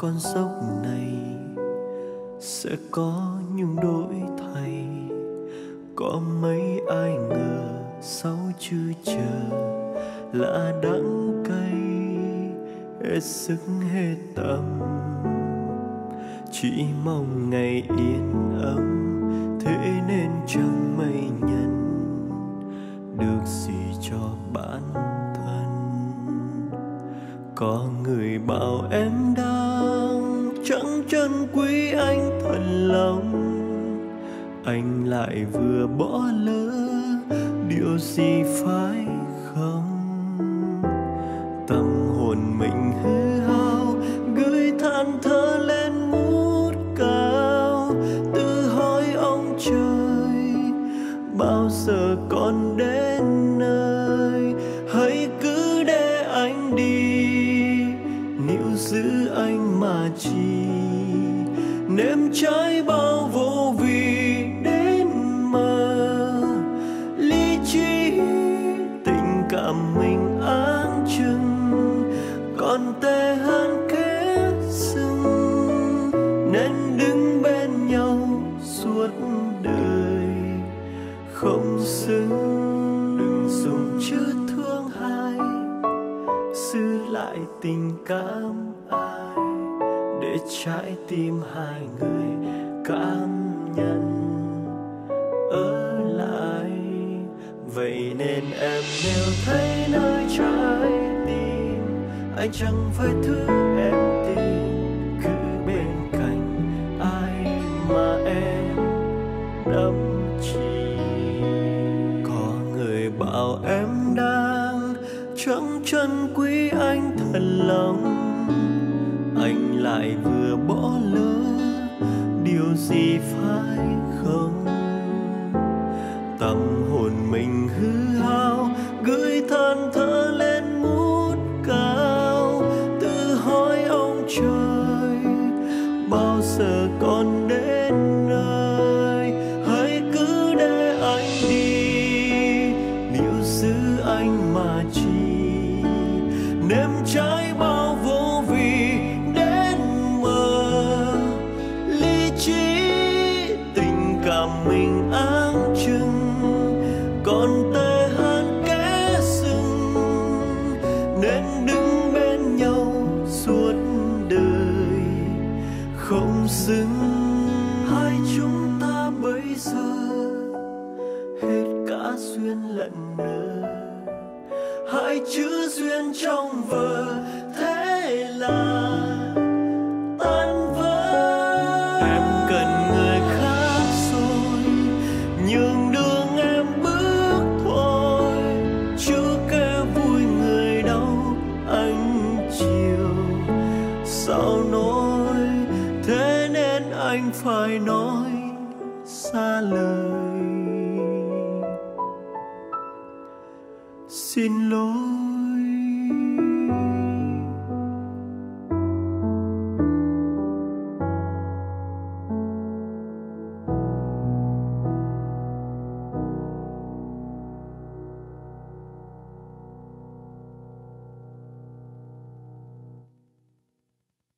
con dốc này sẽ có những đổi thay. Có mấy ai ngờ sau chữ chờ là đắng cay, hết sức hết tâm. Chỉ mong ngày yên ấm, thế nên chẳng may nhận được gì cho bản thân. Có người bảo em đang chẳng trân quý anh thật lòng, anh lại vừa bỏ lỡ điều gì phải không? Tâm hồn mình hư hao, gửi than thở lên ngút cao, tự hỏi ông trời bao giờ còn đến nơi. Hãy cứ để anh đi, níu giữ anh mà chi, nếm trái bao vô vị đến mơ. Lý trí tình cảm mình áng chừng, còn tệ hơn kẽ sừng, nên đứng bên nhau suốt đời không xứng. Đừng dùng chữ thương hai giữ lại tình cảm ai, để trái tim hai người cảm nhận ở lại. Vậy nên em nếu thấy nơi trái tim anh chẳng phải thứ em tìm, cứ bên cạnh ai mà em đắm chìm. Có người bảo em đang chẳng trân quý anh thật lòng, anh lại vừa bỏ lỡ điều gì phải không? Tâm hồn mình hư hao, gửi than thở lên ngút cao, tự hỏi ông trời bao giờ còn đến nơi. Hãy cứ để anh đi, níu giữ anh mà chi, nếm trái bao vô vị đến mơ. Lý trí tình cảm mình áng chừng, còn tệ hơn kẽ sừng, nên đứng bên nhau suốt đời không xứng. Hai chúng ta bây giờ hết cả duyên lẫn lờ, hai chữ duyên trong vở thế là tan vỡ. Em cần người khác rồi, nhường đường em bước thôi, chưa kể vui người đâu anh chiều. Sao nói thế nên anh phải nói xa lời. Xin lỗi